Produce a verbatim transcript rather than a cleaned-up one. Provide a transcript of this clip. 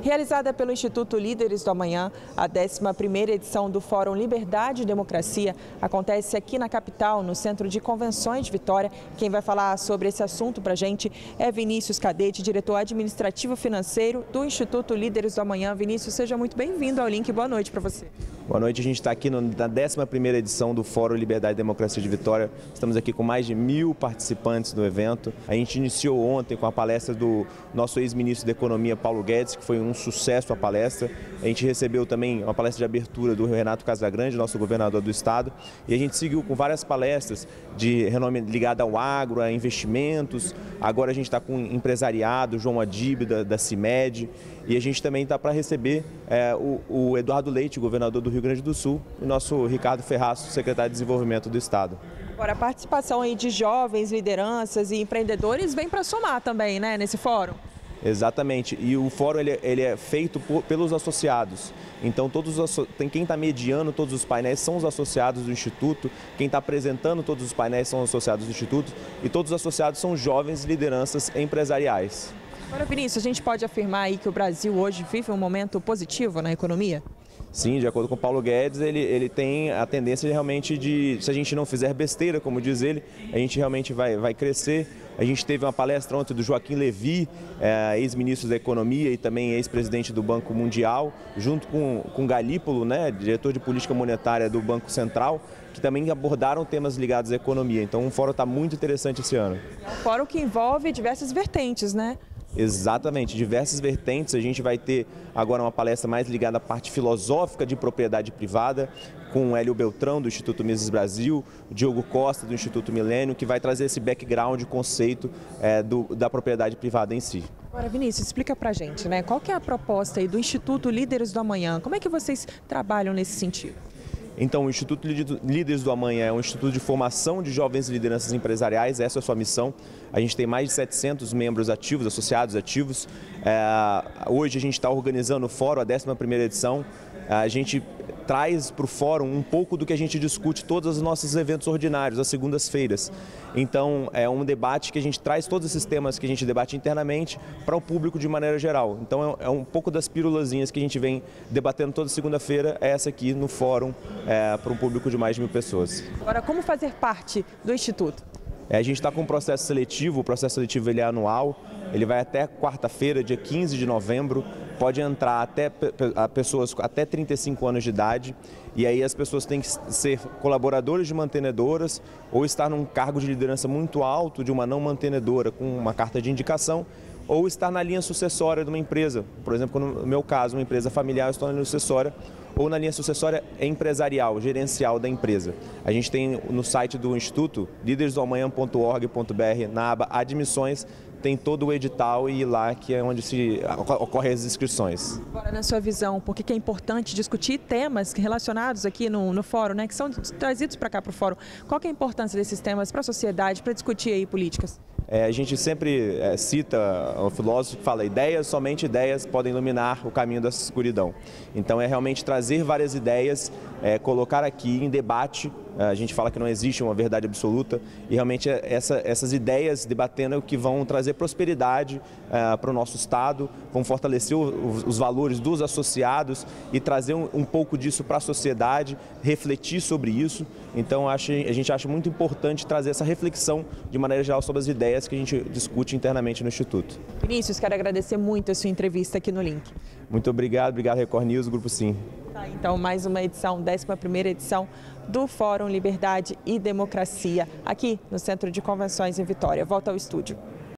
Realizada pelo Instituto Líderes do Amanhã, a décima primeira edição do Fórum Liberdade e Democracia acontece aqui na capital, no Centro de Convenções de Vitória. Quem vai falar sobre esse assunto para a gente é Vinícius Cadete, diretor administrativo financeiro do Instituto Líderes do Amanhã. Vinícius, seja muito bem-vindo ao Link. Boa noite para você. Boa noite, a gente está aqui na décima primeira edição do Fórum Liberdade e Democracia de Vitória. Estamos aqui com mais de mil participantes do evento. A gente iniciou ontem com a palestra do nosso ex-ministro da Economia, Paulo Guedes, que foi um sucesso a palestra. A gente recebeu também uma palestra de abertura do Renato Casagrande, nosso governador do estado. E a gente seguiu com várias palestras de renome ligada ao agro, a investimentos. Agora a gente está com empresariado, João Adib, da, da CIMED. E a gente também está para receber é, o, o Eduardo Leite, governador do Rio Grande do Sul, e o nosso Ricardo Ferraço, secretário de Desenvolvimento do Estado. Agora, a participação aí de jovens, lideranças e empreendedores vem para somar também, né, nesse fórum? Exatamente, e o fórum ele, ele é feito por, pelos associados. Então, todos os, tem quem está mediando todos os painéis são os associados do Instituto, quem está apresentando todos os painéis são os associados do Instituto, e todos os associados são jovens lideranças empresariais. Agora, Vinícius, a gente pode afirmar aí que o Brasil hoje vive um momento positivo na economia? Sim, de acordo com o Paulo Guedes, ele, ele tem a tendência de realmente de, se a gente não fizer besteira, como diz ele, a gente realmente vai, vai crescer. A gente teve uma palestra ontem do Joaquim Levy, é, ex-ministro da Economia e também ex-presidente do Banco Mundial, junto com, com Galípolo, né, diretor de política monetária do Banco Central, que também abordaram temas ligados à economia. Então, o fórum está muito interessante esse ano. É um fórum que envolve diversas vertentes, né? Exatamente, diversas vertentes. A gente vai ter agora uma palestra mais ligada à parte filosófica de propriedade privada, com Hélio Beltrão, do Instituto Mises Brasil, Diogo Costa, do Instituto Milênio, que vai trazer esse background, conceito é, do, da propriedade privada em si. Agora, Vinícius, explica pra gente, né? Qual que é a proposta aí do Instituto Líderes do Amanhã? Como é que vocês trabalham nesse sentido? Então, o Instituto Líderes do Amanhã é um instituto de formação de jovens lideranças empresariais, essa é a sua missão. A gente tem mais de setecentos membros ativos, associados ativos. É, hoje a gente está organizando o fórum, a décima primeira edição. A gente traz para o fórum um pouco do que a gente discute todos os nossos eventos ordinários, às segundas-feiras. Então, é um debate que a gente traz todos esses temas que a gente debate internamente para o público de maneira geral. Então, é um pouco das pílulazinhas que a gente vem debatendo toda segunda-feira, é essa aqui no fórum, é, para um público de mais de mil pessoas. Agora, como fazer parte do Instituto? É, a gente está com um processo seletivo, o processo seletivo ele é anual, ele vai até quarta-feira, dia quinze de novembro, pode entrar até a pessoas até trinta e cinco anos de idade, e aí as pessoas têm que ser colaboradores de mantenedoras ou estar num cargo de liderança muito alto de uma não mantenedora com uma carta de indicação, ou estar na linha sucessória de uma empresa. Por exemplo, no meu caso, uma empresa familiar, eu estou na linha sucessória, ou na linha sucessória empresarial, gerencial da empresa. A gente tem no site do Instituto, líderes do amanhã ponto org ponto br, na aba Admissões, tem todo o edital e lá que é onde se ocorrem as inscrições. Agora, na sua visão, por que é importante discutir temas relacionados aqui no, no fórum, né, que são trazidos para cá para o fórum? Qual que é a importância desses temas para a sociedade, para discutir aí políticas? É, a gente sempre é, cita o filósofo que fala: ideias, somente ideias podem iluminar o caminho da escuridão. Então é realmente trazer várias ideias, é, colocar aqui em debate. A gente fala que não existe uma verdade absoluta e realmente essa, essas ideias debatendo que vão trazer prosperidade é, para o nosso estado, vão fortalecer os, os valores dos associados e trazer um, um pouco disso para a sociedade, refletir sobre isso. Então acho, a gente acha muito importante trazer essa reflexão de maneira geral sobre as ideias que a gente discute internamente no Instituto. Vinícius, quero agradecer muito a sua entrevista aqui no Link. Muito obrigado, obrigado Record News, Grupo Sim. Tá, então, mais uma edição, décima primeira edição do Fórum Liberdade e Democracia, aqui no Centro de Convenções em Vitória. Volta ao estúdio.